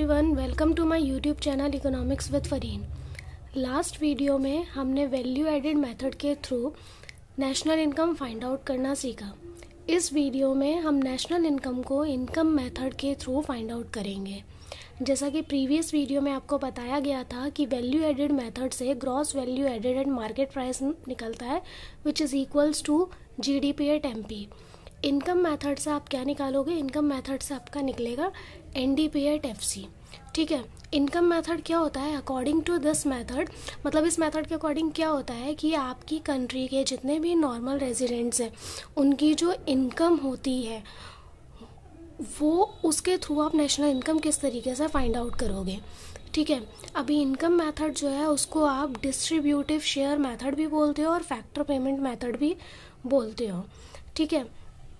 Everyone, welcome to my YouTube channel economics with Fareen. Last video में हमने value added method के through national income find out करना सीखा। इस वीडियो में हम नेशनल इनकम को इनकम मेथड के थ्रू फाइंड आउट करेंगे। जैसा कि प्रीवियस वीडियो में आपको बताया गया था कि वैल्यू एडेड मेथड से gross value added and market price निकलता है which is equals to GDP at MP. Income method से आप क्या निकालोगे? इनकम मेथड से आपका निकलेगा एनडीपी एट एफसी। ठीक है, इनकम मेथड क्या होता है? अकॉर्डिंग टू दिस मेथड, मतलब इस मेथड के अकॉर्डिंग क्या होता है कि आपकी कंट्री के जितने भी नॉर्मल रेजिडेंट्स हैं उनकी जो इनकम होती है वो उसके थ्रू आप नेशनल इनकम किस तरीके से फाइंड आउट करोगे। ठीक है, अभी इनकम मेथड जो है उसको आप डिस्ट्रीब्यूटिव शेयर मेथड भी बोलते हो और फैक्टर पेमेंट मेथड भी बोलते हो। ठीक है,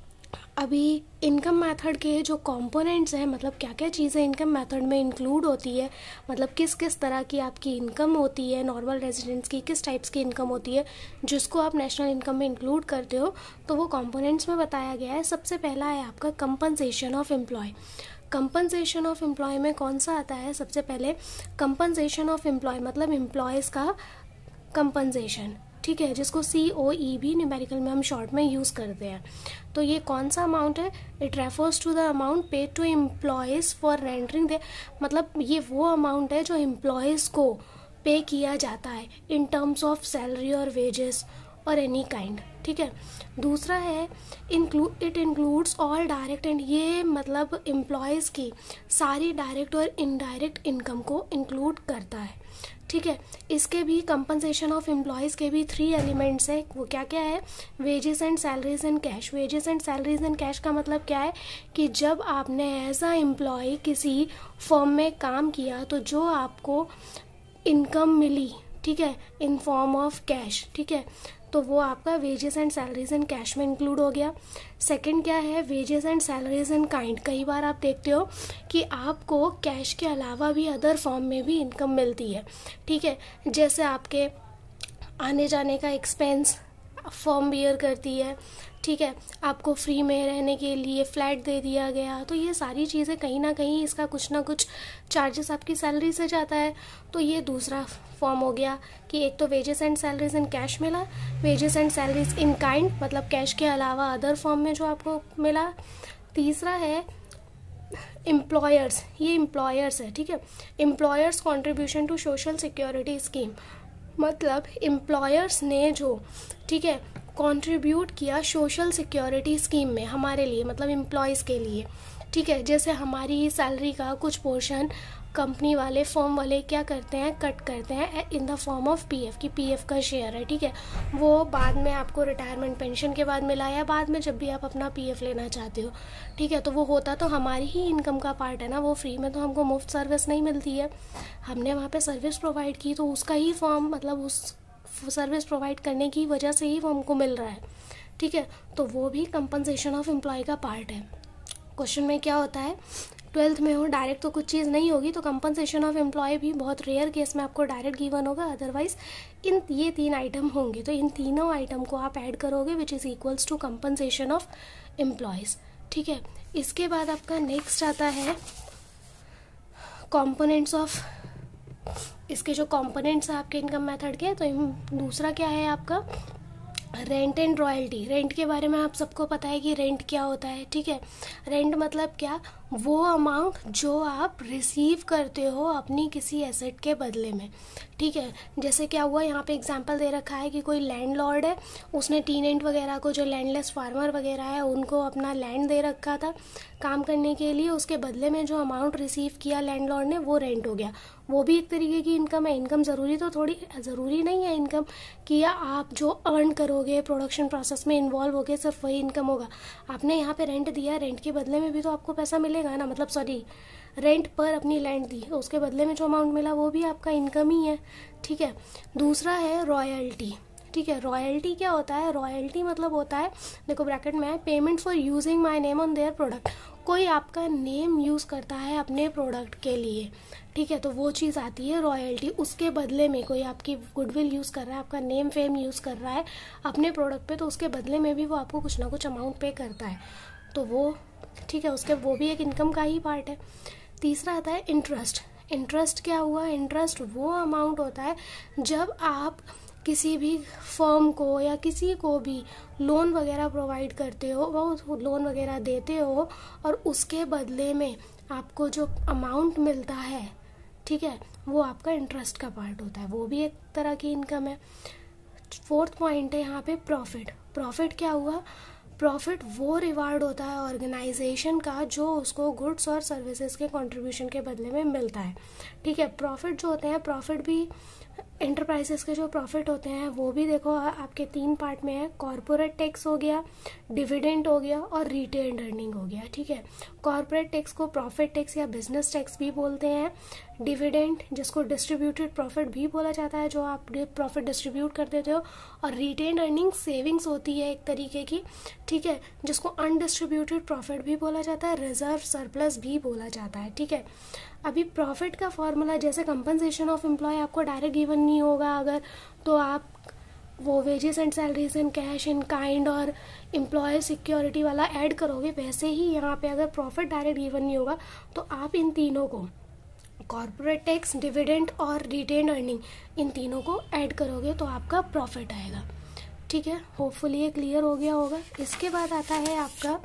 अभी इनकम मेथड के जो कंपोनेंट्स हैं, मतलब क्या क्या चीज़ें इनकम मेथड में इंक्लूड होती है, मतलब किस किस तरह की आपकी इनकम होती है, नॉर्मल रेजिडेंट्स की किस टाइप्स की इनकम होती है जिसको आप नेशनल इनकम में इंक्लूड करते हो, तो वो कंपोनेंट्स में बताया गया है। सबसे पहला है आपका compensation of employ. Compensation of employ में कौन सा आता है? सबसे पहले कंपनसेशन ऑफ एम्प्लॉय मतलब एम्प्लॉयज़ का कंपनसेशन। ठीक है, जिसको COE भी न्यूमेरिकल में हम शॉर्ट में यूज़ करते हैं। तो ये कौन सा अमाउंट है? It refers to the amount paid to employees for rendering their, मतलब ये वो अमाउंट है जो एम्प्लॉयज़ को पे किया जाता है इन टर्म्स ऑफ सैलरी और वेजेस और एनी काइंड। ठीक है, दूसरा है it includes all direct and, ये मतलब एम्प्लॉयज़ की सारी डायरेक्ट और इनडायरेक्ट इनकम को इंक्लूड करता है। ठीक है, इसके भी कंपनसेशन ऑफ एम्प्लॉयज़ के भी 3 एलिमेंट्स है। वो क्या क्या है? Wages and salaries and cash. Wages and salaries and cash का मतलब क्या है कि जब आपने एज अ एम्प्लॉय किसी फर्म में काम किया तो जो आपको इनकम मिली, ठीक है, इन फॉर्म ऑफ कैश, ठीक है, तो वो आपका wages and salaries and cash में इंक्लूड हो गया। सेकंड क्या है? Wages and salaries and kind. कई बार आप देखते हो कि आपको कैश के अलावा भी अदर फॉर्म में भी इनकम मिलती है। ठीक है, जैसे आपके आने जाने का एक्सपेंस फर्म बियर करती है। ठीक है, आपको फ्री में रहने के लिए फ्लैट दे दिया गया, तो ये सारी चीज़ें कहीं ना कहीं इसका कुछ ना कुछ चार्जेस आपकी सैलरी से जाता है। तो ये दूसरा फॉर्म हो गया कि एक तो wages and salaries in cash मिला, wages and salaries in kind मतलब कैश के अलावा अदर फॉर्म में जो आपको मिला। तीसरा है एम्प्लॉयर्स, ये एम्प्लॉयर्स है। ठीक है, employers contribution to social security scheme, मतलब एम्प्लॉयर्स ने जो, ठीक है, कंट्रीब्यूट किया सोशल सिक्योरिटी स्कीम में हमारे लिए, मतलब एम्प्लॉयज़ के लिए। ठीक है, जैसे हमारी सैलरी का कुछ पोर्शन कंपनी वाले फर्म वाले क्या करते हैं, कट करते हैं in the form of PF की PF का शेयर है। ठीक है, वो बाद में आपको रिटायरमेंट पेंशन के बाद मिला या बाद में जब भी आप अपना PF लेना चाहते हो। ठीक है, तो वो होता तो हमारी ही इनकम का पार्ट है ना, वो फ्री में तो हमको मुफ्त सर्विस नहीं मिलती है, हमने वहाँ पे सर्विस प्रोवाइड की तो उसका ही फॉर्म, मतलब उस सर्विस प्रोवाइड करने की वजह से ही वो हमको मिल रहा है। ठीक है, तो वो भी कंपनसेशन ऑफ एम्प्लॉय का पार्ट है। क्वेश्चन में क्या होता है, 12th में हो, डायरेक्ट तो कुछ चीज़ नहीं होगी, तो कंपनसेशन ऑफ एम्प्लॉय भी बहुत रेयर केस में आपको डायरेक्ट गिवन होगा, अदरवाइज ये 3 आइटम होंगे। तो इन तीनों आइटम को आप ऐड करोगे which is equals to compensation of employees. ठीक है, इसके बाद आपका नेक्स्ट आता है कॉम्पोनेंट्स ऑफ, इसके जो कंपोनेंट्स हैं आपके इनकम मेथड के, तो दूसरा क्या है आपका रेंट एंड रॉयल्टी। रेंट के बारे में आप सबको पता है कि रेंट क्या होता है। ठीक है, रेंट मतलब क्या? वो अमाउंट जो आप रिसीव करते हो अपनी किसी एसेट के बदले में। ठीक है, जैसे क्या हुआ, यहाँ पे एग्जांपल दे रखा है कि कोई लैंडलॉर्ड है, उसने टीनेंट वगैरह को, जो लैंडलेस फार्मर वगैरह है, उनको अपना लैंड दे रखा था काम करने के लिए, उसके बदले में जो अमाउंट रिसीव किया लैंडलॉर्ड ने वो रेंट हो गया। वो भी एक तरीके की इनकम है। इनकम ज़रूरी नहीं है इनकम कि आप जो अर्न करोगे प्रोडक्शन प्रोसेस में इन्वॉल्व होगे सिर्फ वही इनकम होगा। आपने यहाँ पे रेंट दिया, रेंट के बदले में भी तो आपको पैसा मिलेगा ना, मतलब रेंट पर अपनी लैंड दी तो उसके बदले में जो अमाउंट मिला वो भी आपका इनकम ही है। ठीक है, दूसरा है रॉयल्टी। ठीक है, रॉयल्टी क्या होता है? रॉयल्टी मतलब होता है, देखो ब्रैकेट में है, payment for using my name on their product. कोई आपका नेम यूज़ करता है अपने प्रोडक्ट के लिए, ठीक है, तो वो चीज़ आती है रॉयल्टी। उसके बदले में कोई आपकी गुडविल यूज़ कर रहा है, आपका नेम फेम यूज़ कर रहा है अपने प्रोडक्ट पे, तो उसके बदले में भी वो आपको कुछ ना कुछ अमाउंट पे करता है, तो वो, ठीक है, उसके वो भी एक इनकम का ही पार्ट है। तीसरा आता है इंटरेस्ट। इंटरेस्ट क्या हुआ? इंटरेस्ट वो अमाउंट होता है जब आप किसी भी फर्म को या किसी को भी लोन वगैरह प्रोवाइड करते हो, वो लोन वगैरह देते हो और उसके बदले में आपको जो अमाउंट मिलता है, ठीक है, वो आपका इंटरेस्ट का पार्ट होता है, वो भी एक तरह की इनकम है। फोर्थ पॉइंट है यहाँ पे प्रॉफिट। प्रॉफिट क्या हुआ? प्रॉफिट वो रिवार्ड होता है ऑर्गेनाइजेशन का जो उसको गुड्स और सर्विसेज के कंट्रीब्यूशन के बदले में मिलता है, ठीक है। प्रॉफिट जो होते हैं, प्रॉफिट भी एंटरप्राइजेस के जो प्रॉफिट होते हैं वो भी देखो आपके 3 पार्ट में है। कॉर्पोरेट टैक्स हो गया, डिविडेंड हो गया और रिटेन्ड अर्निंग हो गया, ठीक है। कॉर्पोरेट टैक्स को प्रॉफिट टैक्स या बिजनेस टैक्स भी बोलते हैं। डिविडेंड जिसको डिस्ट्रीब्यूटेड प्रॉफिट भी बोला जाता है, जो आप प्रॉफिट डिस्ट्रीब्यूट कर देते हो। और रिटेन्ड अर्निंग सेविंग्स होती है एक तरीके की, ठीक है, जिसको अनडिस्ट्रीब्यूटेड प्रॉफिट भी बोला जाता है, रिजर्व सरप्लस भी बोला जाता है, ठीक है। अभी प्रॉफिट का फॉर्मूला, जैसे कंपनसेशन ऑफ एम्प्लॉय आपको डायरेक्ट गिवन नहीं होगा अगर, तो आप वो wages and salaries in cash in kind और एम्प्लॉय सिक्योरिटी वाला ऐड करोगे, वैसे ही यहाँ पे अगर प्रॉफिट डायरेक्ट गिवन नहीं होगा तो आप इन तीनों को, कॉर्पोरेट टैक्स, डिविडेंड और रिटेन्ड अर्निंग, इन तीनों को ऐड करोगे तो आपका प्रॉफिट आएगा, ठीक है। होपफुली ये क्लियर हो गया होगा। इसके बाद आता है आपका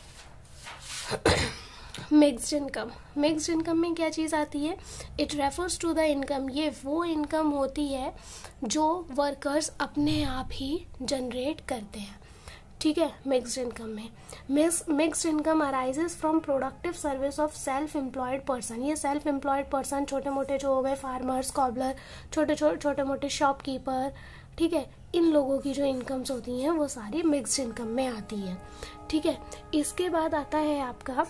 मिक्स्ड इनकम। मिक्स्ड इनकम में क्या चीज़ आती है? It refers to the income, ये वो इनकम होती है जो वर्कर्स अपने आप ही जनरेट करते हैं, ठीक है। मिक्स्ड इनकम में mixed income arises from productive service of self employed person. ये सेल्फ एम्प्लॉयड पर्सन छोटे मोटे जो हो गए फार्मर्स, कॉबलर, छोटे मोटे शॉपकीपर, ठीक है, इन लोगों की जो इनकम्स होती हैं वो सारी मिक्स्ड इनकम में आती है, ठीक है। इसके बाद आता है आपका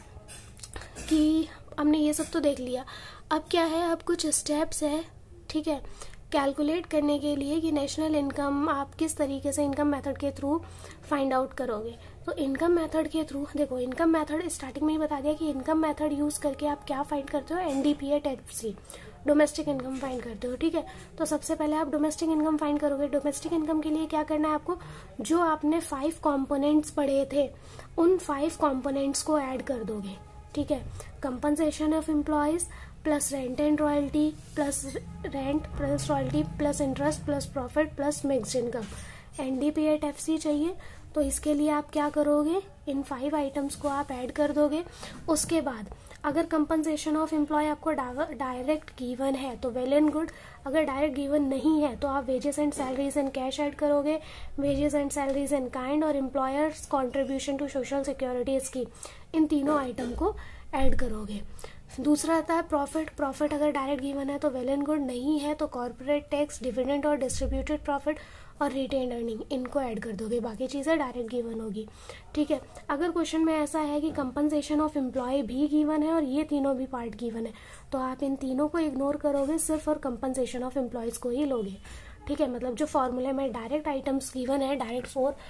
कि हमने ये सब तो देख लिया, अब क्या है, अब कुछ स्टेप्स है, ठीक है, कैलकुलेट करने के लिए कि नेशनल इनकम आप किस तरीके से इनकम मेथड के थ्रू फाइंड आउट करोगे। तो इनकम मेथड के थ्रू देखो, इनकम मेथड स्टार्टिंग में ही बता दिया कि इनकम मेथड यूज करके आप क्या फाइंड करते हो, एनडीपीए टैक्सी, डोमेस्टिक इनकम फाइंड करते हो, ठीक है। तो सबसे पहले आप डोमेस्टिक इनकम फाइंड करोगे। डोमेस्टिक इनकम के लिए क्या करना है आपको, जो आपने 5 कॉम्पोनेंट्स पढ़े थे उन 5 कॉम्पोनेंट्स को ऐड कर दोगे, ठीक है। Compensation of employees plus rent and royalty plus rent plus royalty plus interest plus profit plus mixed income, NDP at FC चाहिए। तो इसके लिए आप क्या करोगे, इन 5 आइटम्स को आप ऐड कर दोगे। उसके बाद अगर कंपनसेशन ऑफ एम्प्लॉय आपको डायरेक्ट गिवन है तो वेल एंड गुड, अगर डायरेक्ट गिवन नहीं है तो आप wages and salaries in cash add करोगे, wages and salaries in kind और employers contribution to social security scheme, इन तीनों आइटम को ऐड करोगे। दूसरा आता है प्रॉफिट। प्रॉफिट अगर डायरेक्ट गिवन है तो वेल एंड गुड, नहीं है तो कॉर्पोरेट टैक्स, डिविडेंड और डिस्ट्रीब्यूटेड प्रॉफिट और रिटेन्ड अर्निंग, इनको ऐड कर दोगे, बाकी चीज़ें डायरेक्ट गिवन होगी, ठीक है। अगर क्वेश्चन में ऐसा है कि कंपनसेशन ऑफ एम्प्लॉय भी गिवन है और ये तीनों भी पार्ट गिवन है, तो आप इन तीनों को इग्नोर करोगे, सिर्फ और कंपनसेशन ऑफ एम्प्लॉयज को ही लोगे, ठीक है। मतलब जो फॉर्मूले में डायरेक्ट आइटम्स गिवन है, डायरेक्ट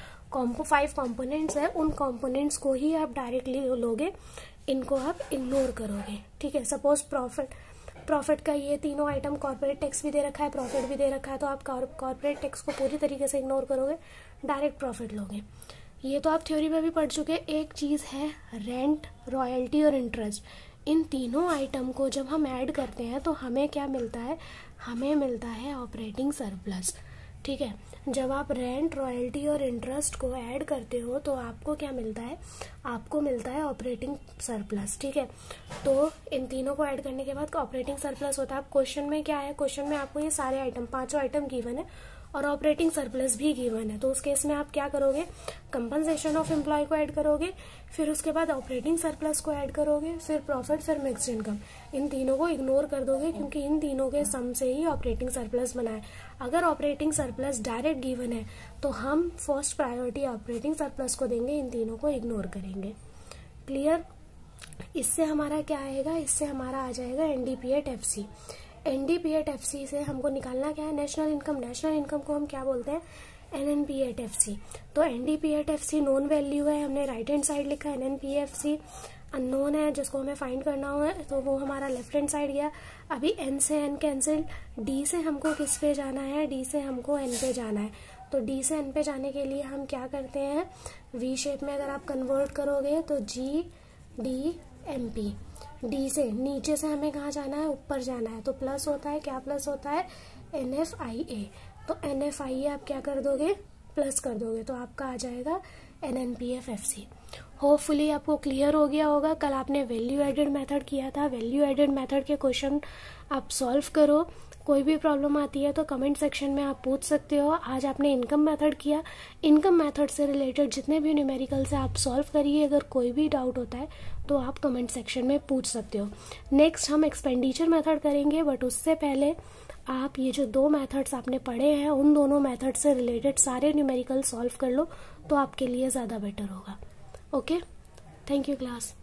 5 कॉम्पोनेंट्स है, उन कॉम्पोनेंट्स को ही आप डायरेक्टली लोगे, इनको आप इग्नोर करोगे, ठीक है। सपोज प्रॉफिट का ये तीनों आइटम, कॉर्पोरेट टैक्स भी दे रखा है, प्रॉफिट भी दे रखा है, तो आप कॉर्पोरेट टैक्स को पूरी तरीके से इग्नोर करोगे, डायरेक्ट प्रॉफिट लोगे। ये तो आप थ्योरी में भी पढ़ चुके। एक चीज़ है रेंट, रॉयल्टी और इंटरेस्ट, इन तीनों आइटम को जब हम ऐड करते हैं तो हमें क्या मिलता है, हमें मिलता है ऑपरेटिंग सरप्लस, ठीक है। जब आप रेंट, रॉयल्टी और इंटरेस्ट को ऐड करते हो तो आपको क्या मिलता है, आपको मिलता है ऑपरेटिंग सरप्लस, ठीक है। तो इन तीनों को ऐड करने के बाद ऑपरेटिंग सरप्लस होता है। क्वेश्चन में क्या है, क्वेश्चन में आपको ये सारे आइटम, 5 आइटम गिवन है और ऑपरेटिंग सरप्लस भी गिवन है, तो उस केस में आप क्या करोगे, कंपनसेशन ऑफ एम्प्लॉय को ऐड करोगे, फिर उसके बाद ऑपरेटिंग सरप्लस को ऐड करोगे, फिर प्रॉफिट, फिर मिक्स्ड इनकम, इन तीनों को इग्नोर कर दोगे क्योंकि इन तीनों के सम से ही ऑपरेटिंग सरप्लस बना है। अगर ऑपरेटिंग सरप्लस डायरेक्ट गिवन है तो हम फर्स्ट प्रायोरिटी ऑपरेटिंग सरप्लस को देंगे, इन तीनों को इग्नोर करेंगे। क्लियर? इससे हमारा क्या आएगा, इससे हमारा आ जाएगा एनडीपीएटीएफसी। एनडीपीएटीएफसी से हमको निकालना क्या है, नेशनल इनकम। नेशनल इनकम को हम क्या बोलते हैं, एनएनपीएटीएफसी। तो एनडीपीएटीएफसी नोन वैल्यू है, हमने राइट हैंड साइड लिखा, एनएनपीएटीएफसी अननोन है जिसको हमें फाइंड करना हो, तो वो हमारा लेफ्ट हैंड साइड गया। अभी एन से एन कैंसिल, डी से हमको किस पे जाना है, डी से हमको एन पे जाना है। तो डी से एन पे जाने के लिए हम क्या करते हैं, वी शेप में अगर आप कन्वर्ट करोगे तो जी डी MP। डी से नीचे से हमें कहाँ जाना है, ऊपर जाना है, तो प्लस होता है, क्या प्लस होता है, NFIA। तो NFIA आप क्या कर दोगे, प्लस कर दोगे, तो आपका आ जाएगा NNPF FC। होपफुली आपको क्लियर हो गया होगा। कल आपने वैल्यू एडेड मेथड किया था, वैल्यू एडेड मेथड के क्वेश्चन आप सॉल्व करो। कोई भी प्रॉब्लम आती है तो कमेंट सेक्शन में आप पूछ सकते हो। आज आपने इनकम मेथड किया, इनकम मेथड से रिलेटेड जितने भी न्यूमेरिकल से आप सॉल्व करिए। अगर कोई भी डाउट होता है तो आप कमेंट सेक्शन में पूछ सकते हो। नेक्स्ट हम एक्सपेंडिचर मेथड करेंगे, बट उससे पहले आप ये जो 2 मेथड्स आपने पढ़े हैं उन दोनों मेथड से रिलेटेड सारे न्यूमेरिकल सॉल्व कर लो, तो आपके लिए ज़्यादा बेटर होगा। Okay, thank you class.